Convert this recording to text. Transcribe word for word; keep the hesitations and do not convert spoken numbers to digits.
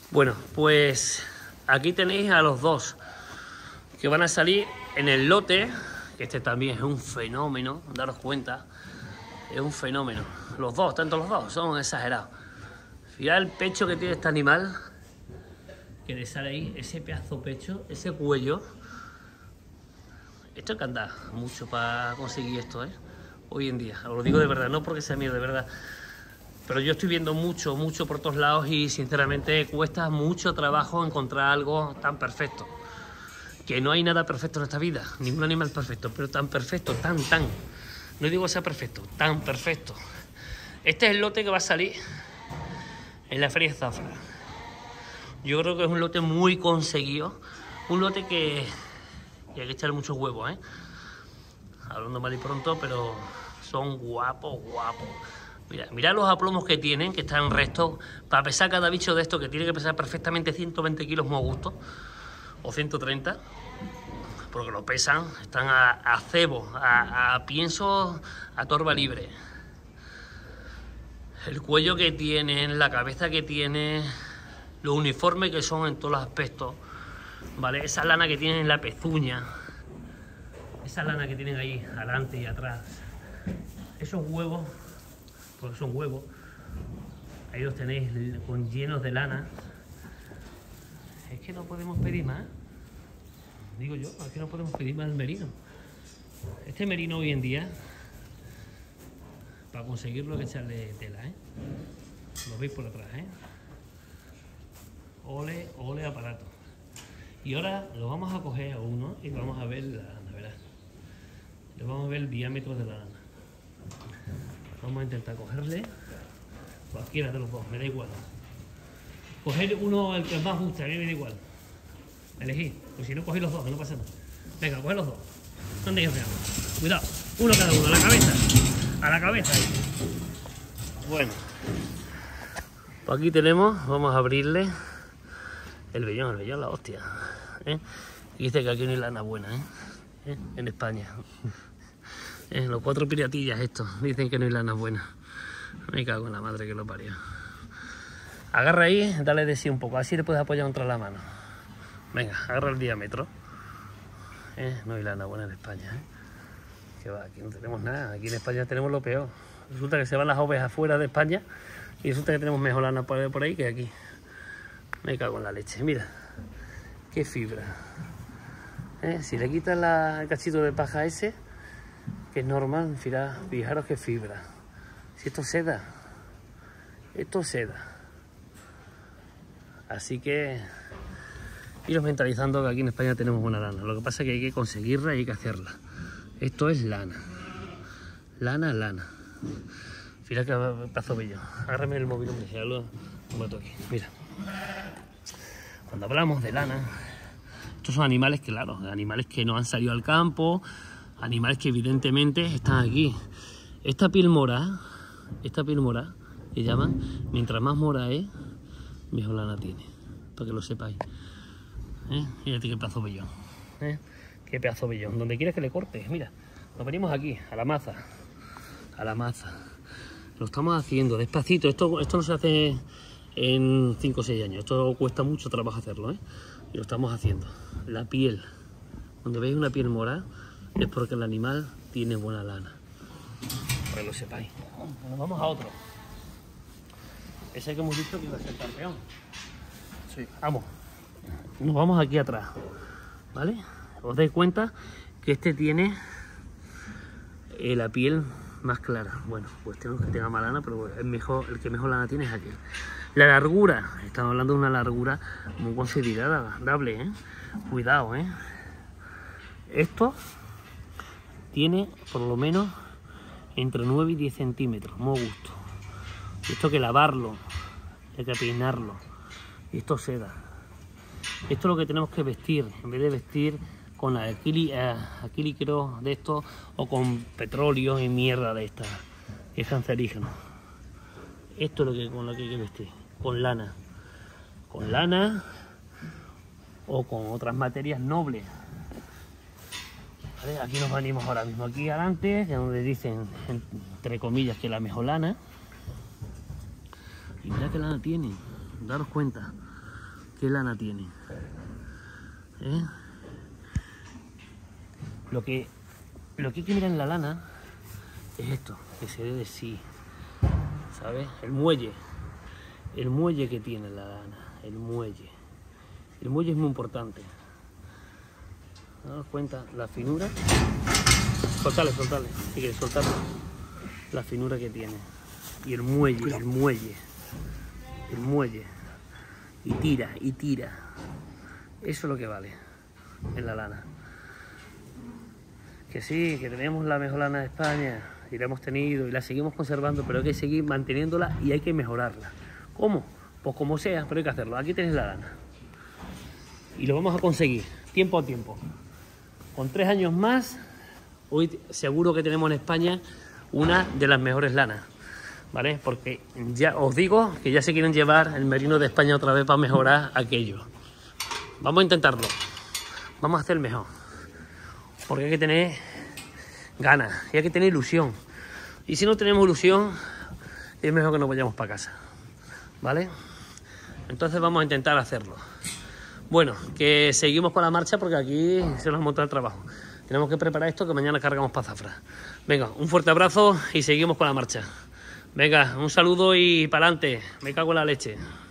Bueno, pues aquí tenéis a los dos que van a salir en el lote, que este también es un fenómeno, daros cuenta, es un fenómeno. Los dos, tanto los dos, son exagerados. Mirad el pecho que tiene este animal, que le sale ahí, ese pedazo pecho, ese cuello. Esto hay que andar mucho para conseguir esto, ¿eh? Hoy en día, os lo digo de verdad, no porque sea mío, de verdad. Pero yo estoy viendo mucho, mucho por todos lados y sinceramente cuesta mucho trabajo encontrar algo tan perfecto. Que no hay nada perfecto en esta vida, ningún animal perfecto, pero tan perfecto, tan, tan. No digo que sea perfecto, tan perfecto. Este es el lote que va a salir en la Feria de Zafra. Yo creo que es un lote muy conseguido, un lote que, que hay que echarle muchos huevos, ¿eh? Hablando mal y pronto, pero son guapos, guapos. Mira, mirad los aplomos que tienen, que están restos. Para pesar cada bicho de esto, que tiene que pesar perfectamente ciento veinte kilos muy a gusto, o ciento treinta, porque lo pesan, están a, a cebo, a, a pienso, a torba libre. El cuello que tienen, la cabeza que tiene, los uniformes que son en todos los aspectos, ¿vale? Esa lana que tienen en la pezuña, esa lana que tienen ahí, adelante y atrás, esos huevos, porque son huevos, ahí los tenéis con llenos de lana. Es que no podemos pedir más, digo yo, es que no podemos pedir más el merino. Este merino hoy en día, para conseguirlo hay que echarle tela, ¿eh? Lo veis por atrás, ¿eh? Ole, ole aparato. Y ahora lo vamos a coger a uno y vamos a ver la lana, ¿verdad? Le vamos a ver el diámetro de la lana. Vamos a intentar cogerle cualquiera de los dos, me da igual. Coger uno, el que os más guste, a mí me da igual. Elegid, pues si no cogéis los dos, que no pasa nada. Venga, coged los dos. ¿Dónde ellos vean? Cuidado, uno cada uno, a la cabeza. A la cabeza. Bueno, pues aquí tenemos, vamos a abrirle el vellón, el vellón la hostia, ¿eh? Y dice que aquí no hay lana buena, ¿eh? ¿Eh? En España. ¿Eh? Los cuatro piratillas estos dicen que no hay lana buena. Me cago en la madre que lo parió. Agarra ahí, dale de sí un poco, así le puedes apoyar contra la mano. Venga, agarra el diámetro. ¿Eh? No hay lana buena en España, ¿eh? Que va, aquí no tenemos nada, aquí en España tenemos lo peor. Resulta que se van las ovejas fuera de España y resulta que tenemos mejor lana por ahí que aquí. Me cago en la leche, mira, qué fibra. ¿Eh? Si le quitas la, el cachito de paja ese, que es normal, fijaros qué fibra. Si esto es seda, esto es seda. Así que iros mentalizando que aquí en España tenemos buena lana. Lo que pasa es que hay que conseguirla y hay que hacerla. Esto es lana. Lana, lana. Mira que pedazo bello. Agárrame el móvil, hombre, ya lo mato aquí. Mira. Cuando hablamos de lana, estos son animales, claro, animales que no han salido al campo, animales que evidentemente están aquí. Esta piel mora, esta piel mora, que llaman, mientras más mora es, mejor lana tiene, para que lo sepáis. ¿Eh? Mírate qué pedazo bellón, ¿eh? Qué pedazo bellón. Donde quieras que le cortes, mira, nos venimos aquí, a la maza, a la maza. Lo estamos haciendo despacito, esto, esto no se hace en cinco o seis años, esto cuesta mucho trabajo hacerlo, ¿eh? Y lo estamos haciendo. La piel, donde veis una piel morada, es porque el animal tiene buena lana, para que lo sepáis. Nos vamos a otro. Ese que hemos visto que iba a ser campeón. Sí. Vamos. Nos vamos aquí atrás, ¿vale? Os dais cuenta que este tiene eh, la piel más clara. Bueno, pues tenemos que tenga más lana, pero el, mejor, el que mejor lana tiene es aquel. La largura, estamos hablando de una largura muy considerable, ¿eh? Cuidado, ¿eh? Esto tiene por lo menos entre nueve y diez centímetros, muy gusto. Esto hay que lavarlo, hay que peinarlo. Y esto seda. Esto es lo que tenemos que vestir, en vez de vestir con aquílicro de esto o con petróleo y mierda de esta, que es cancerígeno. Esto es lo que, con lo que hay que vestir, con lana. Con lana o con otras materias nobles. ¿Vale? Aquí nos venimos ahora mismo, aquí adelante, que es donde dicen, entre comillas, que la mejor lana. Y mirad qué lana tiene, daros cuenta. ¿Qué lana tiene? ¿Eh? Lo que, lo que hay que mirar en la lana es esto, que se ve de sí, ¿sabes? El muelle, el muelle que tiene la lana, el muelle. El muelle es muy importante. ¿Daos cuenta? La finura. Soltale, soltale, si quieres soltarlo. La finura que tiene. Y el muelle, el muelle. El muelle. Y tira, y tira. Eso es lo que vale en la lana. Que sí, que tenemos la mejor lana de España, y la hemos tenido y la seguimos conservando, pero hay que seguir manteniéndola y hay que mejorarla. ¿Cómo? Pues como sea, pero hay que hacerlo. Aquí tenéis la lana. Y lo vamos a conseguir, tiempo a tiempo. Con tres años más, hoy seguro que tenemos en España una de las mejores lanas, ¿vale? Porque ya os digo que ya se quieren llevar el merino de España otra vez para mejorar aquello. Vamos a intentarlo. Vamos a hacer mejor. Porque hay que tener ganas y hay que tener ilusión. Y si no tenemos ilusión, es mejor que nos vayamos para casa, ¿vale? Entonces vamos a intentar hacerlo. Bueno, que seguimos con la marcha porque aquí se nos monta el trabajo. Tenemos que preparar esto que mañana cargamos para Zafra. Venga, un fuerte abrazo y seguimos con la marcha. Venga, un saludo y para adelante. Me cago en la leche.